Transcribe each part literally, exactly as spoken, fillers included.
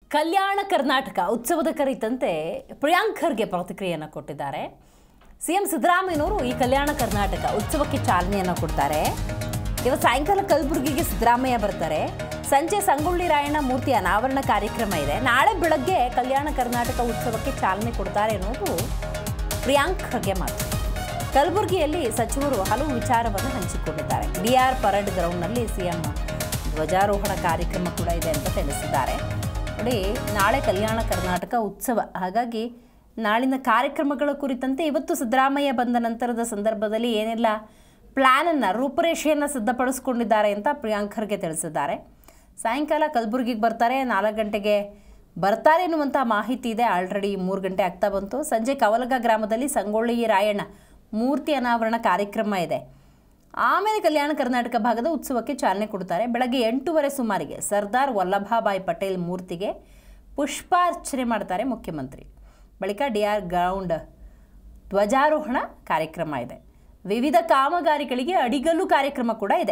ಕಲ್ಯಾಣ ಕರ್ನಾಟಕ ಉತ್ಸವದ ಕುರಿತಂತೆ ಪ್ರಿಯಾಂಕ್ ಖರ್ಗೆ ಪ್ರತಿಕ್ರಿಯೆಯನ್ನು ಕೊಟ್ಟಿದ್ದಾರೆ. ಸಿಎಂ ಸಿದ್ದರಾಮಯ್ಯನವರು ಈ ಕಲ್ಯಾಣ ಕರ್ನಾಟಕ ಉತ್ಸವಕ್ಕೆ ಚಾಲನೆಯನ್ನು ಕೊಡ್ತಾರೆ. ಇವತ್ತು ಸಾಯಂಕಾಲ ಕಲಬುರಗಿಗೆ ಸಿದ್ದರಾಮಯ್ಯ ಬರ್ತಾರೆ. ಸಂಜೆ ಸಂಗೊಳ್ಳಿ ರಾಯಣ್ಣ ಮೂರ್ತಿ ಅನಾವರಣ ಕಾರ್ಯಕ್ರಮ ಇದೆ. ನಾಳೆ ಬೆಳಗ್ಗೆ ಕಲ್ಯಾಣ ಕರ್ನಾಟಕ ಉತ್ಸವಕ್ಕೆ ಚಾಲನೆ ಕೊಡ್ತಾರೆ ಅನ್ನೋದು ಪ್ರಿಯಾಂಕ್ ಖರ್ಗೆ ಮಾತು. ಕಲಬುರಗಿಯಲ್ಲಿ ಸಚಿವರು ಹಲವು ವಿಚಾರವನ್ನು ಹಂಚಿಕೊಂಡಿದ್ದಾರೆ. ಡಿಆರ್ ಪರೇಡ್ ಗ್ರೌಂಡ್ನಲ್ಲಿ ಸಿಎಂ ಧ್ವಜಾರೋಹಣ ಕಾರ್ಯಕ್ರಮ ಕೂಡ ಇದೆ ಅಂತ ತಿಳಿಸಿದ್ದಾರೆ. ನೋಡಿ, ನಾಳೆ ಕಲ್ಯಾಣ ಕರ್ನಾಟಕ ಉತ್ಸವ, ಹಾಗಾಗಿ ನಾಳಿನ ಕಾರ್ಯಕ್ರಮಗಳ ಕುರಿತಂತೆ ಇವತ್ತು ಸಿದ್ದರಾಮಯ್ಯ ಬಂದ ನಂತರದ ಸಂದರ್ಭದಲ್ಲಿ ಏನೆಲ್ಲ ಪ್ಲ್ಯಾನನ್ನು ರೂಪುರೇಷೆಯನ್ನು ಸಿದ್ಧಪಡಿಸ್ಕೊಂಡಿದ್ದಾರೆ ಅಂತ ಪ್ರಿಯಾಂಕ್ ಖರ್ಗೆ ತಿಳಿಸಿದ್ದಾರೆ. ಸಾಯಂಕಾಲ ಕಲಬುರಗಿಗೆ ಬರ್ತಾರೆ, ನಾಲ್ಕು ಗಂಟೆಗೆ ಬರ್ತಾರೆ ಎನ್ನುವಂಥ ಮಾಹಿತಿ ಇದೆ. ಆಲ್ರೆಡಿ ಮೂರು ಗಂಟೆ ಆಗ್ತಾ ಬಂತು. ಸಂಜೆ ಕವಲಗ ಗ್ರಾಮದಲ್ಲಿ ಸಂಗೊಳ್ಳಿ ರಾಯಣ್ಣ ಮೂರ್ತಿ ಅನಾವರಣ ಕಾರ್ಯಕ್ರಮ ಇದೆ. ಆಮೇಲೆ ಕಲ್ಯಾಣ ಕರ್ನಾಟಕ ಭಾಗದ ಉತ್ಸವಕ್ಕೆ ಚಾಲನೆ ಕೊಡ್ತಾರೆ. ಬೆಳಗ್ಗೆ ಎಂಟೂವರೆ ಸುಮಾರಿಗೆ ಸರ್ದಾರ್ ವಲ್ಲಭಭಾಯ್ ಪಟೇಲ್ ಮೂರ್ತಿಗೆ ಪುಷ್ಪಾರ್ಚನೆ ಮಾಡ್ತಾರೆ ಮುಖ್ಯಮಂತ್ರಿ. ಬಳಿಕ ಡಿ ಆರ್ ಗ್ರೌಂಡ್ ಧ್ವಜಾರೋಹಣ ಕಾರ್ಯಕ್ರಮ ಇದೆ. ವಿವಿಧ ಕಾಮಗಾರಿಗಳಿಗೆ ಅಡಿಗಲ್ಲು ಕಾರ್ಯಕ್ರಮ ಕೂಡ ಇದೆ.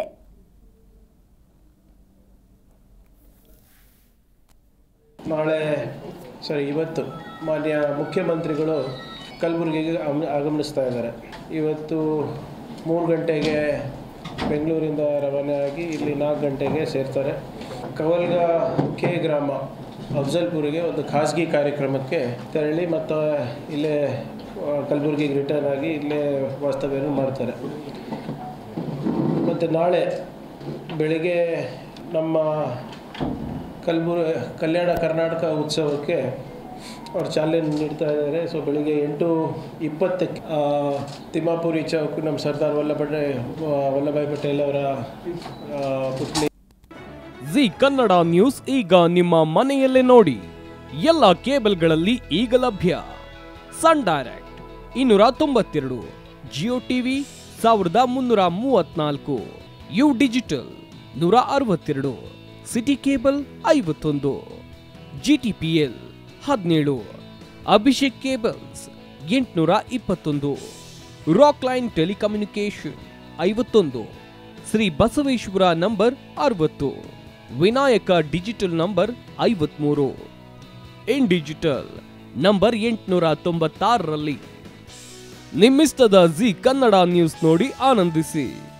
ನಾಳೆ ಸರಿ ಇವತ್ತು ಮಾನ್ಯ ಮುಖ್ಯಮಂತ್ರಿಗಳು ಕಲಬುರಗಿಗೆ ಆಗಮಿಸ್ತಾ ಇದ್ದಾರೆ. ಇವತ್ತು ಮೂರು ಗಂಟೆಗೆ ಬೆಂಗಳೂರಿಂದ ರವಾನೆ ಆಗಿ ಇಲ್ಲಿ ನಾಲ್ಕು ಗಂಟೆಗೆ ಸೇರ್ತಾರೆ. ಕವಲ್ಗ ಕೆ ಗ್ರಾಮ ಅಫ್ಜಲ್ಪುರಿಗೆ ಒಂದು ಖಾಸಗಿ ಕಾರ್ಯಕ್ರಮಕ್ಕೆ ತೆರಳಿ ಮತ್ತು ಇಲ್ಲೇ ಕಲಬುರಗಿಗೆ ರಿಟರ್ನ್ ಆಗಿ ಇಲ್ಲೇ ವಾಸ್ತವ್ಯವನ್ನು ಮಾಡ್ತಾರೆ. ಮತ್ತು ನಾಳೆ ಬೆಳಿಗ್ಗೆ ನಮ್ಮ ಕಲಬುರ ಕಲ್ಯಾಣ ಕರ್ನಾಟಕ ಉತ್ಸವಕ್ಕೆ ಅವ್ರು ಚಾಲನೆ ನೀಡ್ತಾ ಇದ್ದಾರೆ. ಸೊ ಬೆಳಿಗ್ಗೆ ಎಂಟು ಇಪ್ಪತ್ತಕ್ಕೆ ತಿಮ್ಮಾಪುರಿ ಚೌಕ್ ನಮ್ಮ ಸರ್ದಾರ್ ವಲ್ಲಭಭಾಯ್ ವಲ್ಲಭಾಯ್ ಪಟೇಲ್ ಅವರ ಪುತ್ಲಿ. ಜಿ ಕನ್ನಡ ನ್ಯೂಸ್ ಈಗ ನಿಮ್ಮ ಮನೆಯಲ್ಲೇ ನೋಡಿ. ಎಲ್ಲ ಕೇಬಲ್ಗಳಲ್ಲಿ ಈಗ ಲಭ್ಯ. ಸನ್ ಡೈರೆಕ್ಟ್ ಇನ್ನೂರ ತೊಂಬತ್ತೆರಡು, ಜಿಯೋ ಟಿವಿ ಸಾವಿರದ ಮುನ್ನೂರ ಮೂವತ್ನಾಲ್ಕು, ಯು ಡಿಜಿಟಲ್ ನೂರ ಅರವತ್ತೆರಡು, ಸಿಟಿ ಕೇಬಲ್ ಐವತ್ತೊಂದು, ಜಿಟಿಪಿಎಲ್ ಹದಿನೇಳು, ಅಭಿಷೇಕ್ ಕೇಬಲ್ಸ್ ಎಂಟುನೂರ ಇಪ್ಪತ್ತೊಂದು, ರಾಕ್ ಲೈನ್ ಟೆಲಿಕಮ್ಯುನಿಕೇಶನ್ ಐವತ್ತೊಂದು, ಶ್ರೀ ಬಸವೇಶ್ವರ ನಂಬರ್ ಅರವತ್ತು, ವಿನಾಯಕ ಡಿಜಿಟಲ್ ನಂಬರ್ ಐವತ್ಮೂರು, ಇನ್ ಡಿಜಿಟಲ್ ನಂಬರ್ ಎಂಟುನೂರ ತೊಂಬತ್ತಾರರಲ್ಲಿ. ನಿಮ್ಮಿಸ್ತದ ಜಿ ಕನ್ನಡ ನ್ಯೂಸ್ ನೋಡಿ ಆನಂದಿಸಿ.